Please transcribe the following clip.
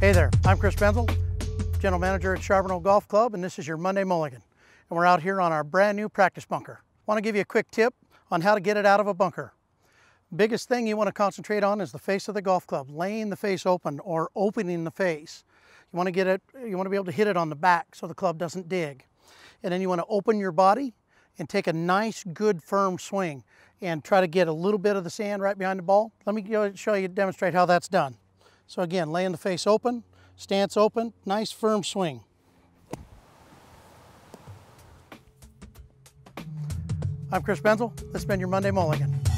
Hey there, I'm Chris Benzel, General Manager at Charbonneau Golf Club, and this is your Monday Mulligan. And we're out here on our brand new practice bunker. I want to give you a quick tip on how to get it out of a bunker. Biggest thing you want to concentrate on is the face of the golf club, laying the face open or opening the face. You want to get it, you want to be able to hit it on the back so the club doesn't dig. And then you want to open your body and take a nice, good, firm swing and try to get a little bit of the sand right behind the ball. Let me show you, demonstrate how that's done. So again, laying the face open, stance open, nice firm swing. I'm Chris Benzel. This has been your Monday Mulligan.